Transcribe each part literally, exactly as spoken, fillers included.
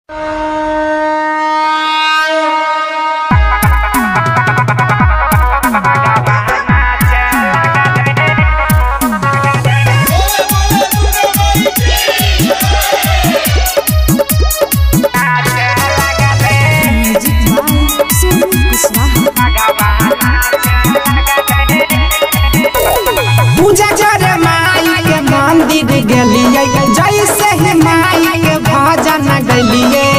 पूजा करे माई के मंदिर गेलिए, जैसे ही माई के भजन गलिए।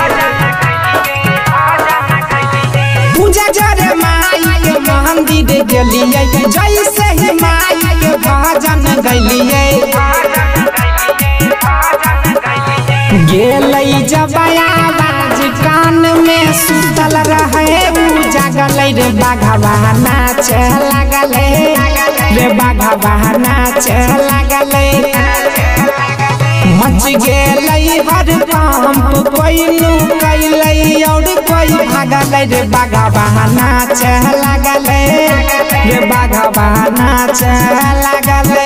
पूजा करे माई के मंदिर गेलिए, जैसे ही माई के भजन गलिए। गेलई जब आवाज कान में सुतल रहे, जागल रे बाघवा नाचे लगले, रे बाघवा नाचे लगले। मच गेलई हर पंप कोई नु कैलई और कोई भागल रे बाघवा नाचे लगले, रे बाघवा नाचे लगले।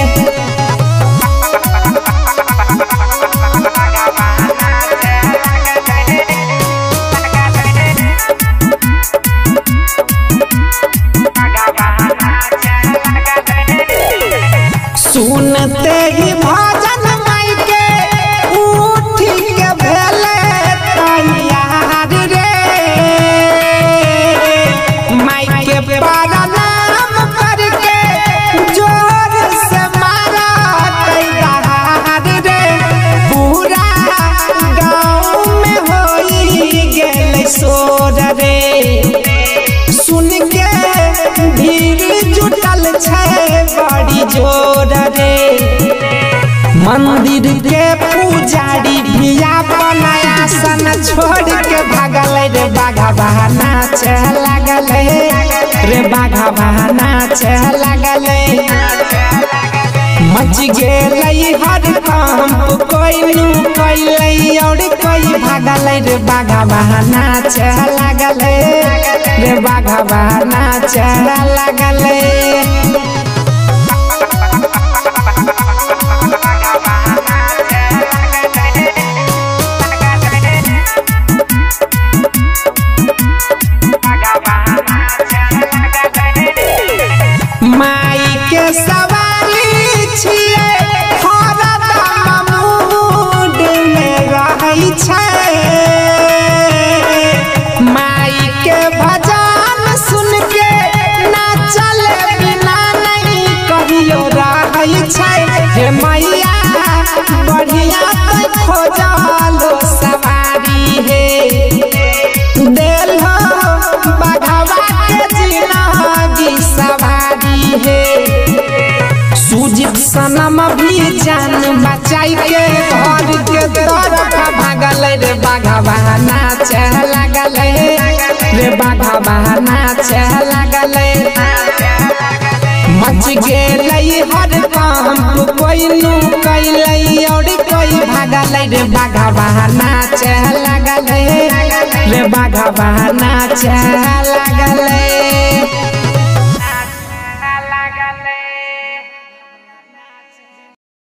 सुनते ही भजन माई के उठी के भेले तैयार रे, माई के प्रणाम करके जोर से मारा तैयार रे। पूरा गाँव में होई गेल शोर रे, सुन के भीड़ जुटल छै बड़ी जोर रे। मंदिर के पुजारी भिया बनाया सन छोड़ के भागल रे बाघवा नाचे लगले, रे बाघवा नाचे लगले। मच गेलई हर कंप कोई नु कैलई और कोई भागल रे बाघवा नाचे लगले, रे बाघवा नाचे लगले। माई के सवारी छिए, हरदम मूड में रहै छै। माई के भजन सुन के नाचल बिना नहीं कहियो रहै छै। हे मैया बढ़िया तो खोजलो सवारी हे, देलो बाघवा के जिंदगी सवारी हे। सुजित सनम भी जान बचाई के घर के तरफ भागल रे बाघवा नाचे लगले, रे बाघवा नाचे लगले। मच गेलई हर कंप कोई नु कैलई और कोई भागल रे बाघवा नाचे लगले, रे बाघवा नाचे लगले।